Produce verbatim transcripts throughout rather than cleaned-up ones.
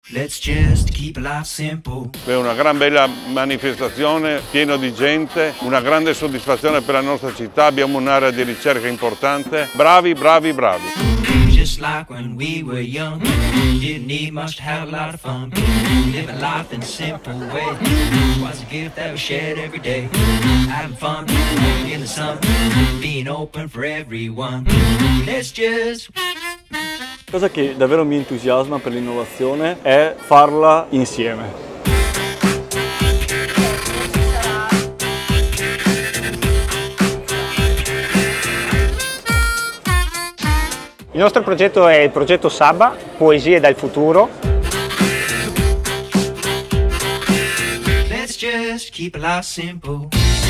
Let's just keep life simple. È una gran bella manifestazione, pieno di gente, una grande soddisfazione per la nostra città, abbiamo un'area di ricerca importante. Bravi, bravi, bravi. Just like when we were young, didn't need much to have a lot of fun. Living life in a simple way was a gift that was shared every day. Having fun in the sun, being open for everyone. Let's just... Cosa che davvero mi entusiasma per l'innovazione è farla insieme. Il nostro progetto è il progetto Sabba, Poesie dal futuro. Let's just keep life simple.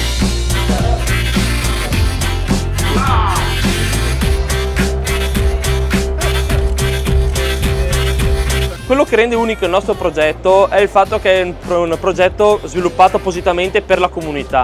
Quello che rende unico il nostro progetto è il fatto che è un progetto sviluppato appositamente per la comunità.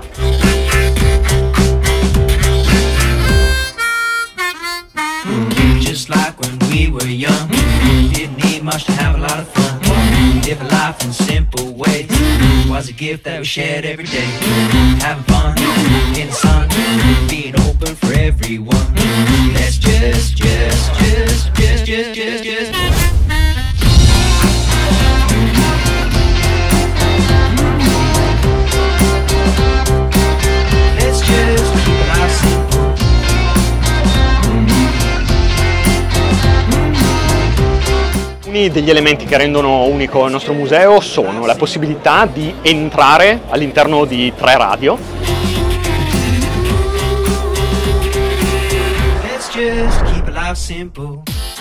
Just like when we were young, didn't need much to have a lot of fun. Live a life in simple ways was a gift that was shared every day. Having fun in the sun, being open for everyone. Let's just, just, just, just, just, just, just. Alcuni degli elementi che rendono unico il nostro museo sono la possibilità di entrare all'interno di tre radio. Let's just keep life simple.